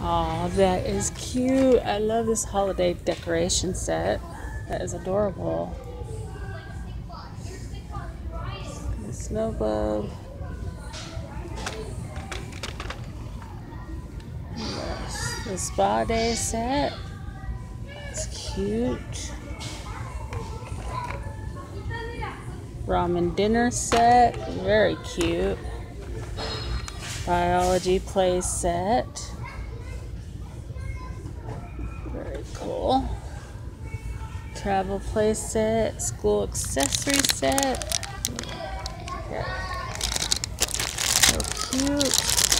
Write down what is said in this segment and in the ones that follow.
Oh, that is cute. I love this holiday decoration set. That is adorable. The snow globe. Yes, the spa day set. It's cute. Ramen dinner set. Very cute. Biology play set. Very cool. Travel play set. School accessory set. Yeah. So cute.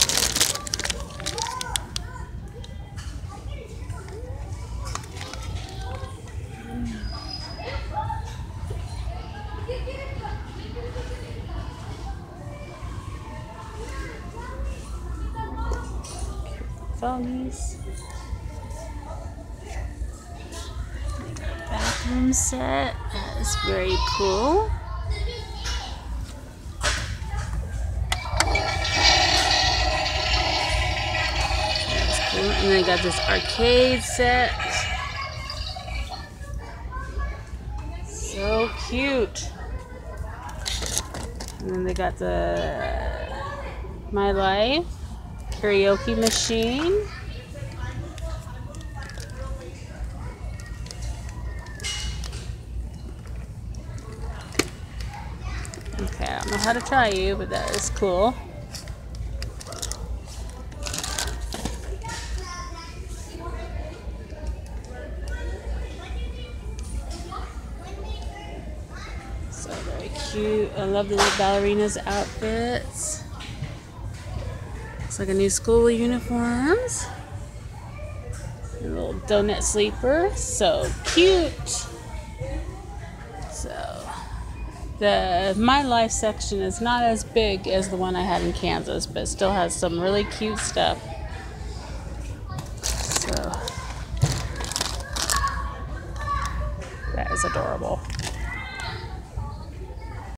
Phonies. Bathroom set. That is very cool. That's cool. And then I got this arcade set. So cute. And then they got the My Life karaoke machine. Okay, I don't know how to try you, but that is cool. So very cute. I love the little ballerinas outfits. Looks like a new school uniforms. A little donut sleeper. So cute. So the My Life section is not as big as the one I had in Kansas, but it still has some really cute stuff. So that is adorable.